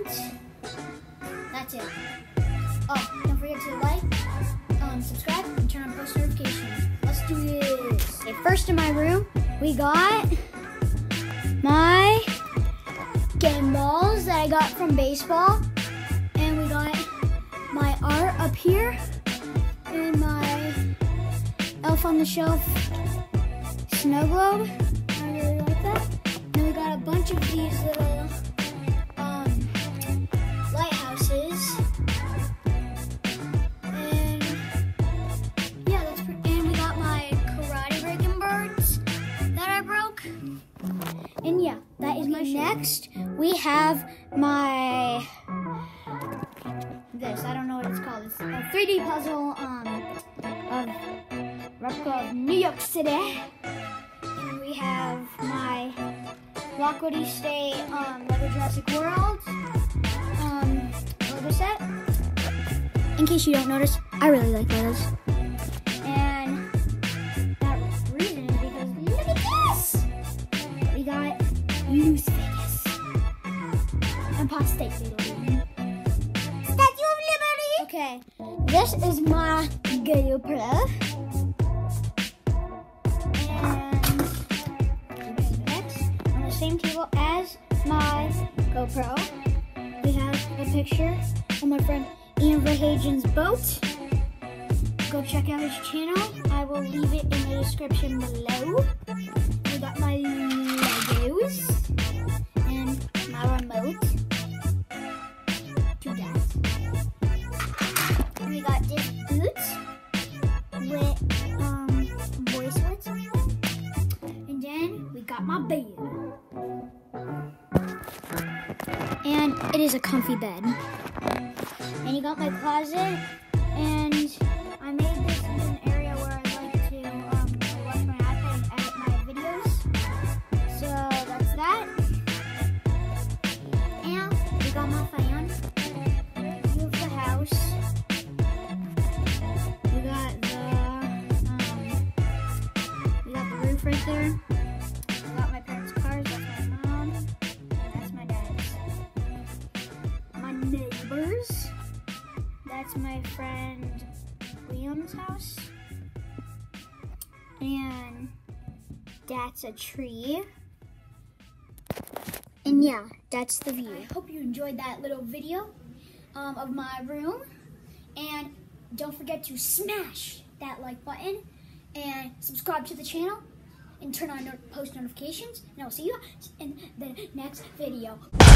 that's it. Oh, don't forget to like, subscribe, and turn on post notifications. Let's do this. Okay, first in my room, we got my game balls that I got from baseball. And we got my art up here. And my Elf on the Shelf snow globe. I really like that. And we got a bunch of these little lighthouses. And yeah, that's pretty. And we got my karate breaking birds that I broke. And yeah, that is my next. We have my I don't know what it's called. It's a 3D puzzle of replica of New York City. And we have my Lockwood Estate Lego Jurassic World Lego set. In case you don't notice, I really like those. And that reason is because look at this! We got Las Vegas. Empire State Building. Okay, this is my GoPro. And next, on the same table as my GoPro, we have a picture of my friend Ian Verhagen's boat. Go check out his channel. I will leave it in the description below. We got my Legos and my remote. We got this boot with bracelets on it. And then we got my bed. And it is a comfy bed. And you got my closet. And I made this in an area where I like to watch my iPad and edit my videos. So that's that. And we got my fan. View of the house. Right there. I got my parents' cars, that's my mom, and that's my dad's. My neighbors, that's my friend Liam's house. And that's a tree. And yeah, that's the view. I hope you enjoyed that little video of my room. And don't forget to smash that like button and subscribe to the channel. And turn on post notifications, and I'll see you in the next video.